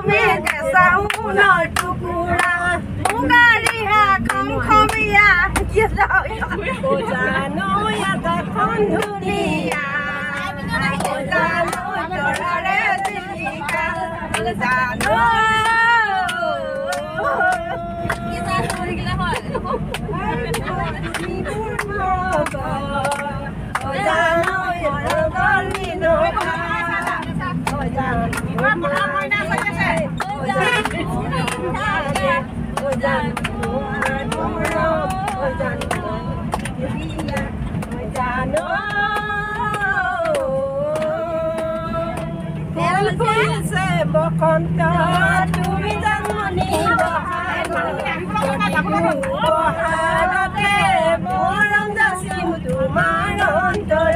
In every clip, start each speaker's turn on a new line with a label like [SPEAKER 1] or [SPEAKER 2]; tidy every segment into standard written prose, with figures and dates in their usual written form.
[SPEAKER 1] মেঘে চাউলৰ টুকুৰা মুগাৰিহা খমখমীয়া জানো এখন ধুনীয়া জানো তৰাৰে জিলিকা জানো বসন্ত তুমি জানমনি বহাগতে মৰম যাচিম তোমাৰ অন্তৰত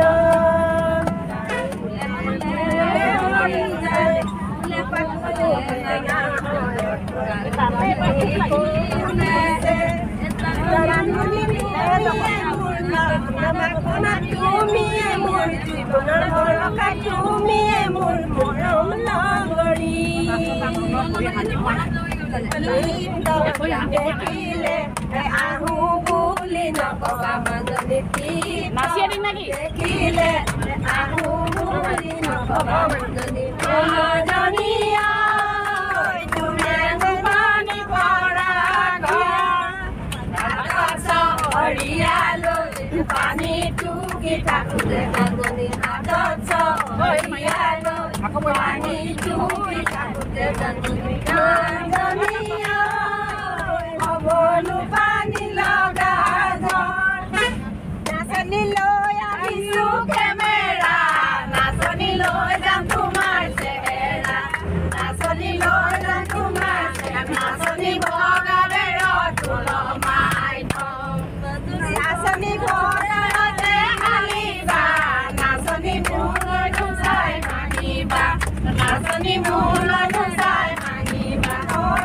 [SPEAKER 1] তুমিয়ে মোৰ জীৱনৰ ভৰসা তুমিয়ে মোৰ মৰম লগৰী দেখিলে আহো বুলি নকবা মাজনী দেখিলে আহো বুলি নকবা মাজনী মাজনীয়া পানী টুকি থাকোঁতে জাননী হাতত পানী টুকি থাকোঁতে জাননী হ'বনো পানী লগা নাচনী লৈ আহিছোঁ কেমেৰা নাচনী লৈ যাম তোমাৰ চেহেৰা নাচনী লৈ যাম তোমাৰ নাচনী বগা বেৰত মাই নাচনী ঘৰতে হালিবা নাচনী মূৰ চাই ভাঙিবা নাচনী মূৰ চাই ভাঙিবা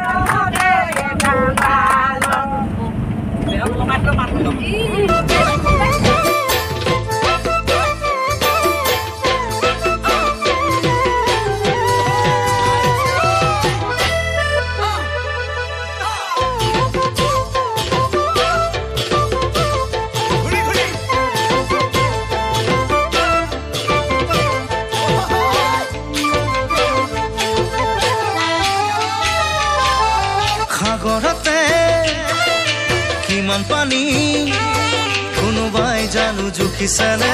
[SPEAKER 2] সাগৰতে কিমান পানী কোনোবাই জানো জুখিছেনে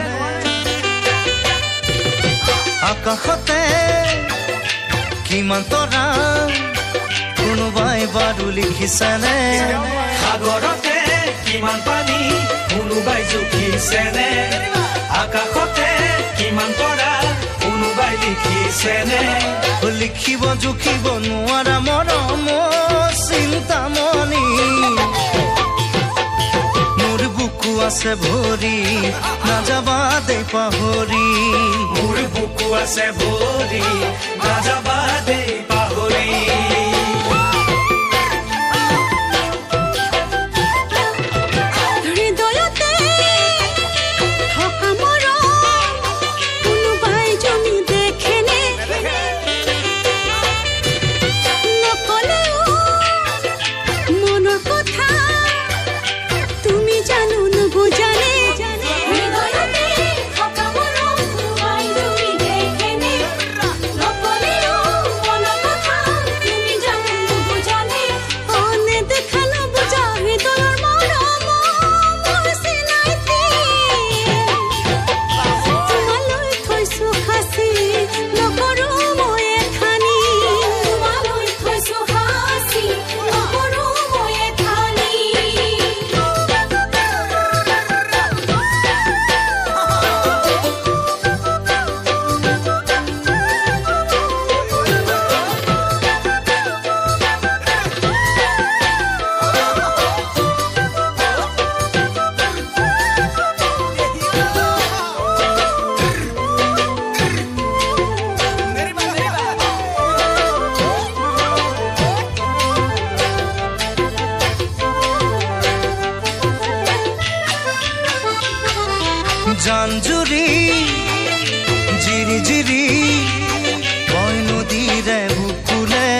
[SPEAKER 2] আকাশতে কিমান তৰা কোনোবাই বাৰু লিখিছেনে
[SPEAKER 3] সাগৰতে কিমান পানী কোনোবাই জুখিছেনে আকাশতে কিমান তৰা কোনোবাই লিখিছেনে
[SPEAKER 2] লিখিব জুখিব নোৱাৰা মৰম চিন্তামণি মোৰ বুকু আছে ভৰি নাযাবা দে পাহৰি
[SPEAKER 3] মোৰ বুকু আছে ভৰি নাযাবা দে পাহৰি
[SPEAKER 2] জানজুৰি জিৰি জিৰি কই নদীৰে বুকুলে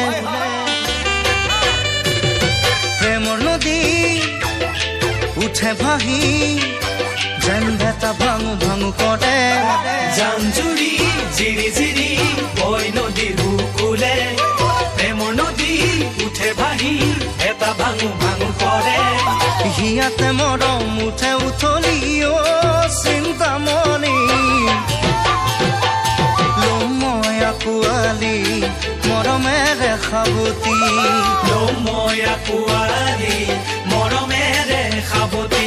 [SPEAKER 2] ভাহি যেন ভেটা ভাঙু ভাঙু কৰে
[SPEAKER 3] জাঞ্জুৰি জিৰি জিৰি বৈ নদীৰ বুকুলে প্ৰেমৰ নদী উঠে ভাহি এটা ভাঙু ভাঙু কৰে
[SPEAKER 2] হিয়াতে মৰম উঠে উঠলি অ চিন্তামণি মই আকুৱালি মৰমেৰে সাৱতি
[SPEAKER 3] মই আকুৱালি মৰমেৰে সাৱতি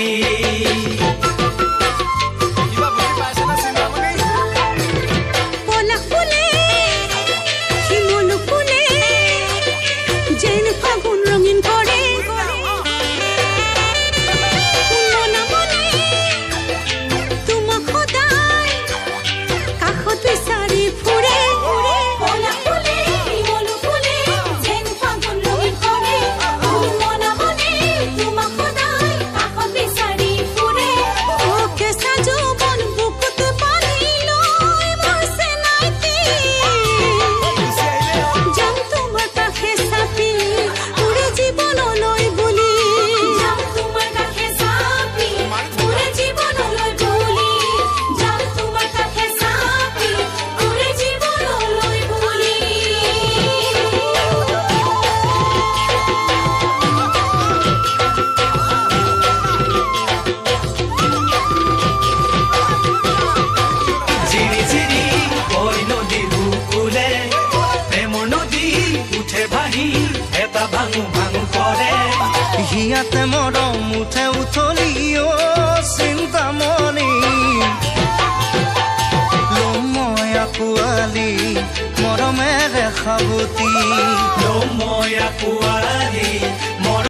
[SPEAKER 2] হিয়াতে মৰম উঠে উঠলি অ চিন্তামণি মই আকুৱালি মৰমেৰে সাৱতি
[SPEAKER 3] মই আকুৱালি